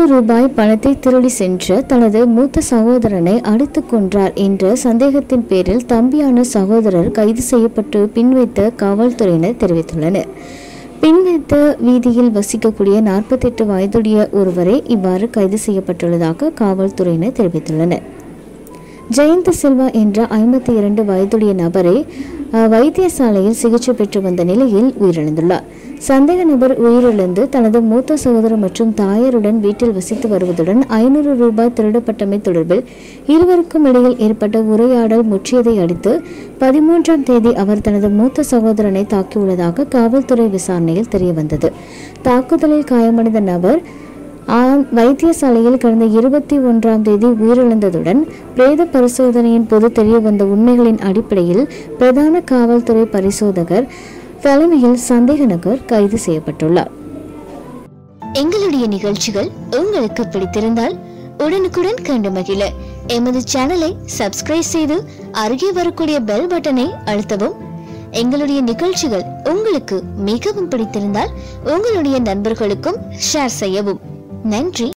ரூபாய் பணத்தை திருடி சென்ற தனது மூத்த சகோதரனை அடித்து கொன்றார் என்ற சந்தேகத்தின் பேரில் தம்பியான சகோதரர் கைது செய்யப்பட்டு பின்வைத்த காவல்துறையினர் தெரிவித்துள்ளனர். பின்வைத்த வீதியில் வசிக்கக்கூடிய 48 வயதுடைய ஒருவரே இவ்வாறு கைது செய்யப்பட்டுள்ளதாக காவல்துறையினர் தெரிவித்துள்ளனர். ஜெயந்த சில்வா என்ற 52 வயதுடைய நபரை வைத்தியசாலையில் சிகிச்சை பெற்று வந்த நிலையில் உயிரிழந்துள்ளார். சந்தேக நபர் உயிரிழந்து தனது மூத்த சகோதரர் மற்றும் தாயாருடன் வீட்டில் வசித்து வருவதுடன் 500 ரூபாய் திருடப்பட்டமை தொடர்பில் இருவருக்கும் இடையில் ஏற்பட்ட உரையாடல் முற்றியதை அடுத்து 13ஆம் தேதி அவர் தனது மூத்த சகோதரனை தாக்கியுள்ளதாக காவல்துறை விசாரணையில் தெரியவந்தது. தாக்குதலில் காயமடைந்த நபர் வைத்தியசாலையில் கடந்த 21ஆம் தேதி உயிரிழந்ததுடன் பிரேத பரிசோதனையின் போது தெரியவந்த உண்மைகளின் அடிப்படையில் பிரதான காவல்துறை பரிசோதகர் தலைமையில் சந்தேக நபர் கைது செய்யப்பட்டுள்ளார். எங்களுடைய நிகழ்ச்சிகள் உங்களுக்கு பிடித்திருந்தால் உடனுக்குடன் கண்டு மகிழ எமது சேனலை சப்ஸ்கிரைப் செய்து அருகே வரக்கூடிய பெல் பட்டனை அழுத்தவும். எங்களுடைய நிகழ்ச்சிகள் உங்களுக்கு மிகவும் பிடித்திருந்தால் உங்களுடைய நண்பர்களுக்கும் ஷேர் செய்யவும். நன்றி.